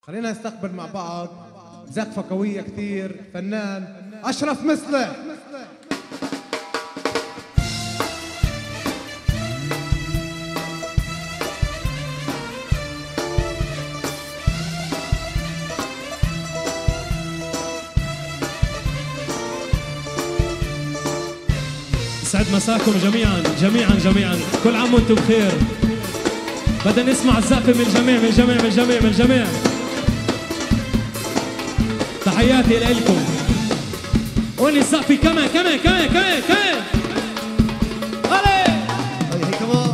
خلينا نستقبل مع بعض زقفة قوية كثير فنان أشرف مصلح. يسعد مساكم جميعا جميعا جميعا، كل عام وانتم بخير. بدنا نسمع الزقفة من الجميع من الجميع من الجميع من الجميع. تحياتي لكم. قولي الزقفة كمان كمان كمان كمان كمان. هلا هي كمان.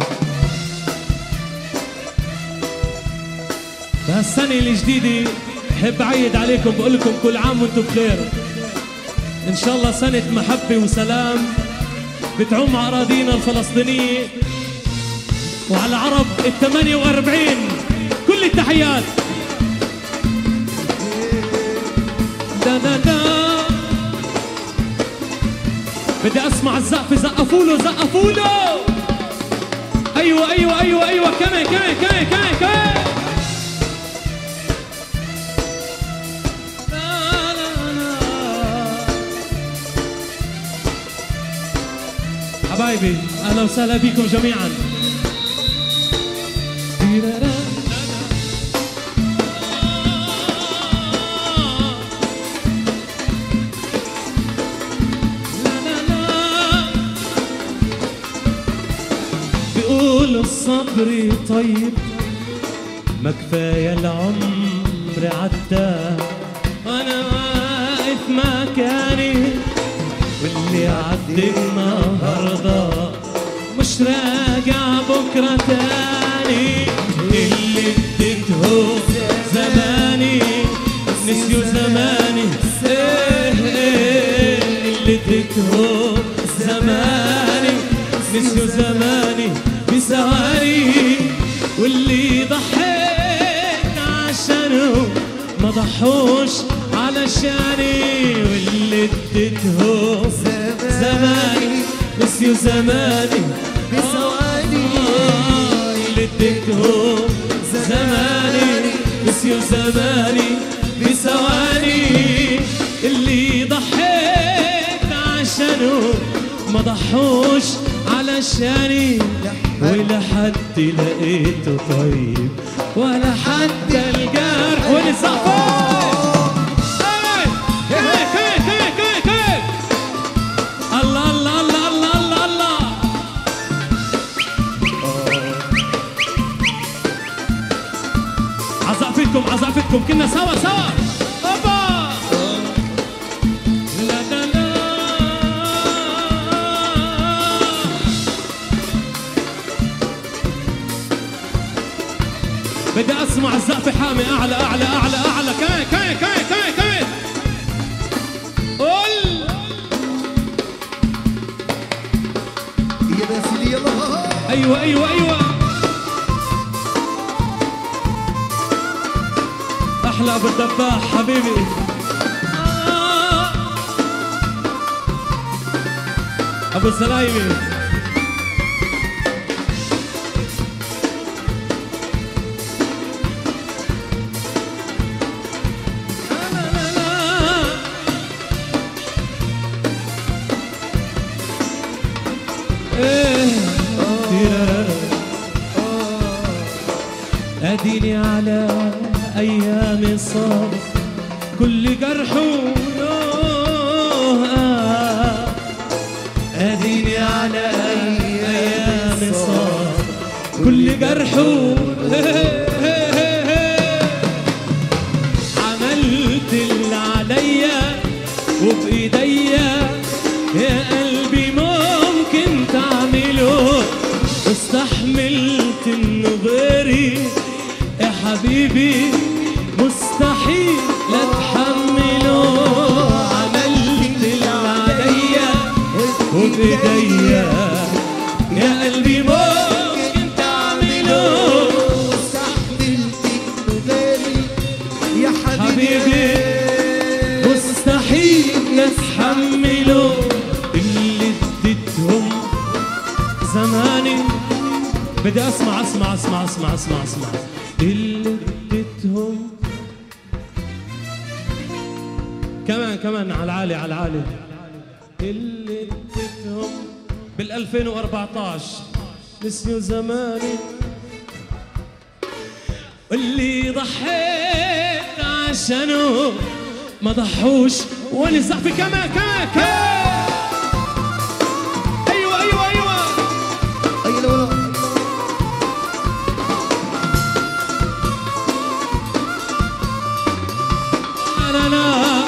بهالسنة الجديدة بحب أعيد عليكم، بقول لكم كل عام وانتم بخير. إن شاء الله سنة محبة وسلام بتعم على أراضينا الفلسطينية وعلى العرب ال48. كل التحيات. دا دا دا. بدي أسمع الزقفة. زقفوله زقفوله. أيوة أيوة أيوة أيوة كمان كمان كمان كمان كمان. حبايبي اهلا وسهلا بكم جميعا. بيقولوا الصبر طيب، ما كفايه العمر عدى، وانا واقف مكاني واللي عدي النهارده مش راجع بكره تاني. اللي اديته زماني نسيوا زماني. اللي اديته زماني نسيوا زماني بثواني، واللي ضحيت عشانه ما ضحوش علشاني. واللي اديته زماني نسيوا زماني بثواني. اللي اديته زماني نسيوا زماني بثواني، اللي ضحيت عشانه ما ضحوش علشاني. ولا حد لقيته طيب ولا حتى الجرح والزقفة. الله الله الله الله الله الله. عزقفتكم عزقفتكم كنا سوا سوا. اوبا لا لا لا. بدي اسمع الزقفة حامي اعلى اعلى اعلى اعلى. كمان كمان كمان كمان كمان. قول يا باسلي يلا. ايوه ايوه ايوه. احلى ابو الدباح حبيبي. ابو الزلايمي. اديني على ايام صار كل جرح ونوه. اديني على ايام صار كل جرح عملت اللي عليا وبايديا يا قلبي ممكن تعمله، واستحملت انه غيري يا حبيبي مستحيل اتحمله. عملت اللي عليا وبايديا يا قلبي ممكن تعمله، واستحملت انه غيري يا حبيبي مستحيل اتحمله. اللي اديتهم زماني بدي اسمع اللي اديتهم كمان على العالي على العالي. اللي اديتهم بال 2014 نسيوا زماني، واللي ضحيت عشانه ما ضحوش وانا زعفي. كمان ايوه انا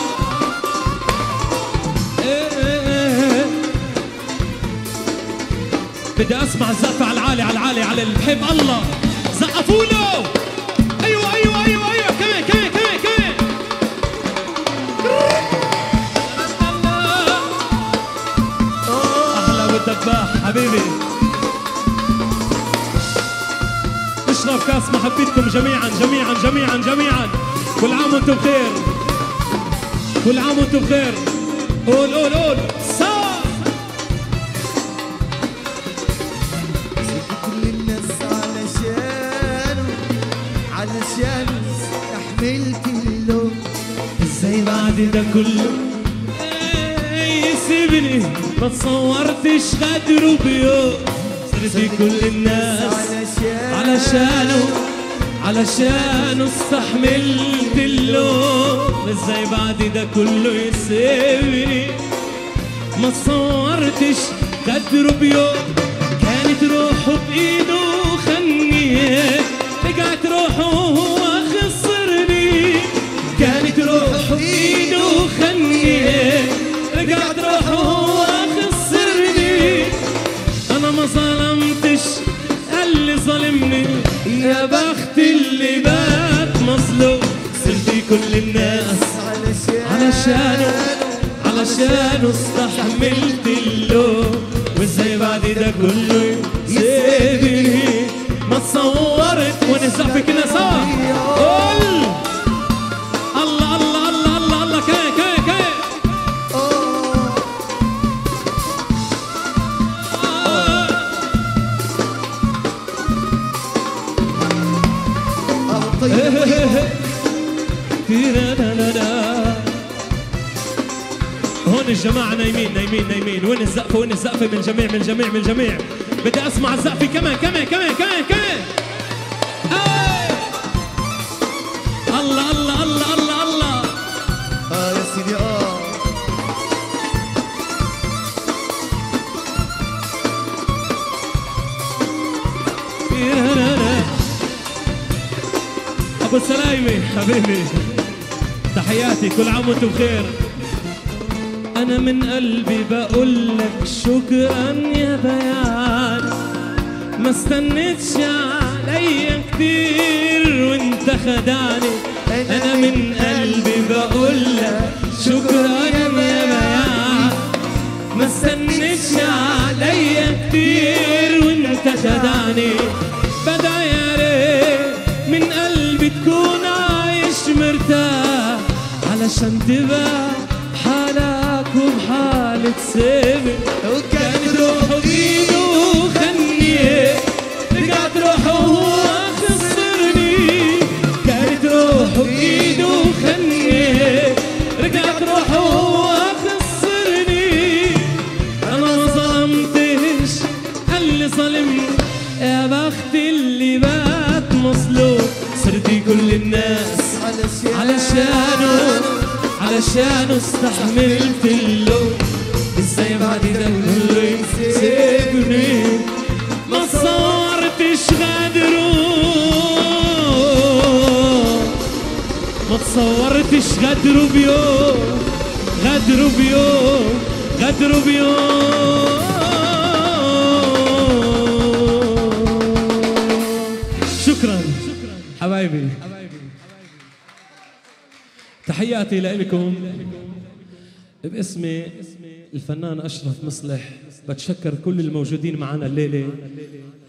بدي اسمع الزقفة على العالي على العالي على اللي بحب الله. زقفوا له. ايوه كمان احلى والدباح حبيبي. اشرب كاس محبتكم جميعا. كل عام وانتم بخير، كل عام وانتم بخير. قول سوا. كل الناس علشان استحملت اللوم. ازاي بعد ده كله يسيبني؟ ما تصورتش غدره بيوم. صرت كل الناس علشانه استحملت اللوم. ازاي بعد ده كله يسيبني؟ ما تصورتش غدره بيوم. كانت روحه بايده خني، رجعت روحه وهو خسرني. كانت روحه بايده خني، رجعت روحه وهو خسرني. انا ما ظلمتش اللي ظلمني، يا بخت اللي بات مظلوم. صرت كل الناس علشانه استحملت اللوم. وازاي بعد ده كله يسيبني؟ ما تصورت ونزع في كنا سوا. قول الله كاي هون الجماعة نايمين. وين الزقفة من الجميع. بدي اسمع الزقفة كمان. الله يا سيدي. ابو سلايمي حبيبي، تحياتي. كل عام وانتم بخير. انا من قلبي بقول لك شكرا يا بيان. ما استنيتش عليا كتير وانت خدعني. انا من قلبي بقول لك شكرا يا بيان. ما استنيتش عليا كتير وانت خدعني. بدعي عليك من قلبي تكون عايش مرتاح، علشان تبقى بحالك وبحالة سيبك. وكانت روحه بإيده خني، رجعت روحه وهو خسرني. كانت روحه بإيده خني، رجعت روحه وهو خسرني. أنا ما ظلمتش اللي ظلمني، يا بخت اللي بات مظلوم. صرت كل الناس علشانه استحملت اللوم. ازاي بعد ده كله يسيبني؟ ما تصورتش غدره، ما تصورتش غدره بيوم. شكرا حبايبي. تحياتي لكم باسمي الفنان أشرف مصلح. بتشكر كل الموجودين معنا الليلة.